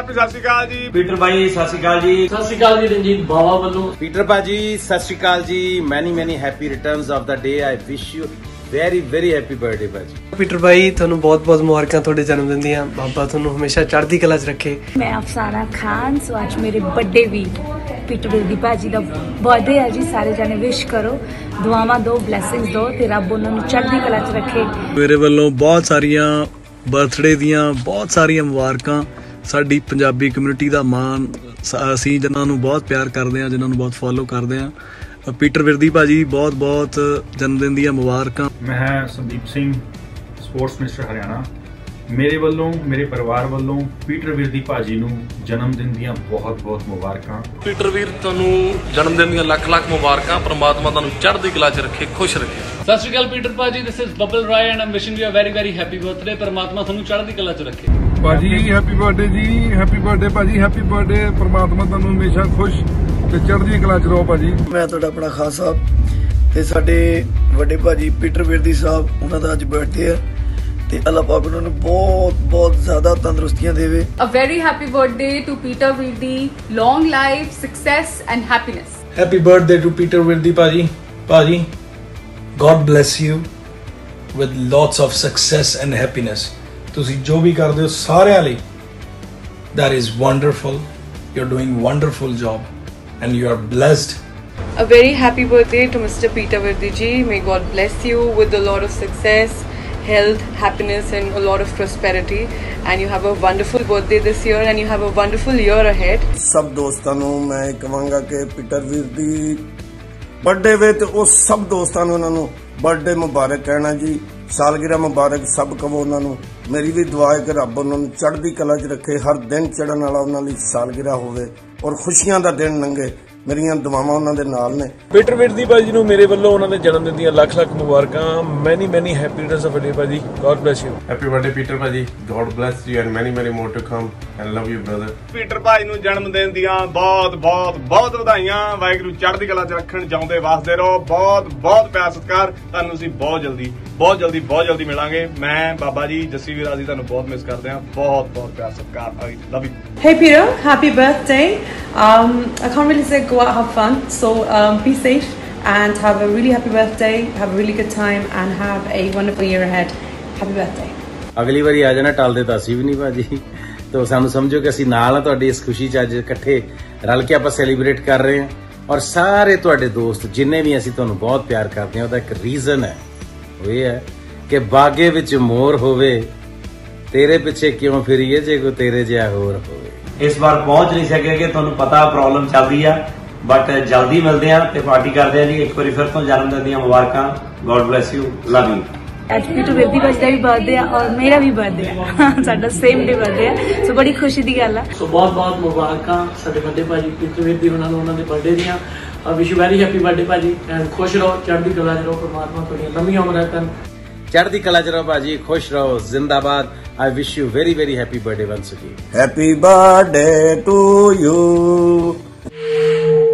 Happy सत श्री अकाल जी। पीटर भाई सत श्री अकाल जी। सत श्री अकाल जी रंजीत बावा वालों। पीटर भाजी सत श्री अकाल जी। Many happy returns of the day. I wish you very happy birthday भाजी। पीटर भाई ਤੁਹਾਨੂੰ ਬਹੁਤ ਮੁਬਾਰਕਾਂ ਤੁਹਾਡੇ ਜਨਮ ਦਿਨ ਦੀਆਂ। ਬਾਬਾ ਤੁਹਾਨੂੰ ਹਮੇਸ਼ਾ ਚੜ੍ਹਦੀ ਕਲਾ 'ਚ ਰੱਖੇ। मैं अफसाना खान सो आज मेरे बर्थडे वीक पीटर वर्दी भाजी का बर्थडे है जी। सारे जाने विश करो, दुआवां दो, ब्लैसिंग्स दो ते रब उन्होंने चढ़दी कला च रखे। मेरे वालों बहुत सारिया बर्थडे दियां बहुत सारिया मुबारकां। साडी पंजाबी कम्यूनिटी का मान असीं जिन्हां नूं बहुत प्यार करते हैं, जिन्हां नूं बहुत फॉलो करते हैं। पीटर वर्दी भाजी बहुत जन्मदिन दियां मुबारकां। मैं संदीप सिंह स्पोर्ट्स मिनिस्टर हरियाणा। मेरे वालों मेरे परिवार वालों पीटर वर्दी भाजी नूं जन्मदिन दियां बहुत मुबारकां। पीटर वीर तुहानूं जन्मदिन दियां लख मुबारकां। परमात्मा तुहानूं चढ़दी कला च रखे, खुश रखे। सत श्री अकाल पीटर भाजी, this is Babbal Rai and I am wishing you a very happy birthday. परमात्मा तुहानूं चढ़दी कला च रखे। भाजी हैप्पी बर्थडे जी, हैप्पी बर्थडे भाजी, हैप्पी बर्थडे। परमात्मा तुहानूं हमेशा खुश ते चढ़दी कला च रहो भाजी। मैं तुहाडा अपना खास साहब ते साडे वड्डे भाजी पीटर वर्दी साहब, उन्हां दा अज बर्थडे है ते अल्लाह पाक उन्होंने बहुत ज्यादा तंदुरुस्तियां देवे। A very happy birthday to Peter Virdi. Long life, success and happiness. Happy birthday to Peter Virdi भाजी। भाजी God bless you with lots of success and happiness। तुसी जो भी कर दे हो सारे लिए that is wonderful। You're doing wonderful job and you are blessed। A very happy birthday to Mr. Peter Virdi ji. May God bless you with a lot of success, health, happiness and a lot of prosperity, and you have a wonderful birthday this year and you have a wonderful year ahead। सब दोस्तों नूं मैं कहांगा कि Peter वर्दी birthday वे ते उस सब दोस्तों नूं उन्हां नूं बर्थडे मुबारक कहना जी। सालगिरह मुबारक सब कहो उन्हां नूं। मेरी भी दुआ है कि रब उन्हां नूं चढ़दी कला च रखे, हर दिन चढ़न वाला उन्हां लई सालगिरह होवे और खुशियां दा दिन लंघे। मेरियां दुआवां उन्हां दे नाल ने। पीटर वर्दी भाजी नूं मेरे वालों उन्हां दे जन्म दिन दियां लख मुबारकां। Many happy returns of the day भाजी। God bless you. Happy birthday Peter भाजी। God bless you and many more to come and love you brother. Peter भाई नूं जन्म दिन दियां बहुत ਵਧਾਈਆਂ। वाहिगुरू चढ़दी कला च रखण, जाउंदे वसदे रहो। बहुत प्यार सत्कार। तुहानूं ਅਸੀਂ बहुत जल्दी मिलांगे। मैं बाबा जी जस्सी वीर जी तुहानूं बहुत मिस करदे हां। बहुत प्यार सत्कार। I love you. Hey Peter, happy birthday। I can't really say go out have fun, so be safe and have a really happy birthday, have a really good time and have a wonderful year ahead। Happy birthday। ਅਗਲੀ ਵਾਰੀ ਆ ਜਾਣਾ, ਟਾਲਦੇ ਤਾਂ ਅਸੀਂ ਵੀ ਨਹੀਂ ਭਾਜੀ। तो ਸਾਨੂੰ ਸਮਝੋ ਕਿ ਅਸੀਂ ਨਾਲ ਆ ਤੁਹਾਡੀ ਇਸ ਖੁਸ਼ੀ 'ਚ। ਅੱਜ ਇਕੱਠੇ ਰਲ ਕੇ ਆਪਾਂ ਸੈਲੀਬ੍ਰੇਟ ਕਰ ਰਹੇ ਹਾਂ ਔਰ ਸਾਰੇ ਤੁਹਾਡੇ ਦੋਸਤ ਜਿੰਨੇ ਵੀ ਅਸੀਂ ਤੁਹਾਨੂੰ ਬਹੁਤ ਪਿਆਰ ਕਰਦੇ ਹਾਂ ਉਹਦਾ ਇੱਕ ਰੀਜ਼ਨ ਹੈ। ਉਹ ਇਹ ਹੈ ਕਿ ਬਾਗੇ ਵਿੱਚ ਮੋਰ ਹੋਵੇ, ਤੇਰੇ ਪਿੱਛੇ ਕਿਉਂ ਫਿਰੀਏ ਜੇ ਕੋਈ ਤੇਰੇ ਜਿਹਾ ਹੋਰ ਹੋਵੇ। इस बार पहुंच नहीं सके कि तुहानूं पता प्रॉब्लम चल रही है, बट जल्दी मिलते हैं ते पार्टी करते हैं जी। एक बार फिर तो जन्मदिन दी मुबारकां। God bless you, love you. आज पीटर वर्दी भाजी का भी बर्थडे है और मेरा भी बर्थडे है। साडा सेम डे बर्थडे है, सो बड़ी खुशी दी गल है। सो बहुत मुबारकां साडे बड्डे भाजी पीटर वर्दी उन्हां नूं उन्हां दे बर्थडे दियां। Wish you very happy birthday भाजी एंड खुश रहो, चढ़दी कला च रहो। परमात्मा तुहाडियां लंबियां उमरां करन। चढ़दी कला च रहो भाजी, खुश रहो, जिंदाबाद। I wish you very happy birthday once again. Happy birthday to you.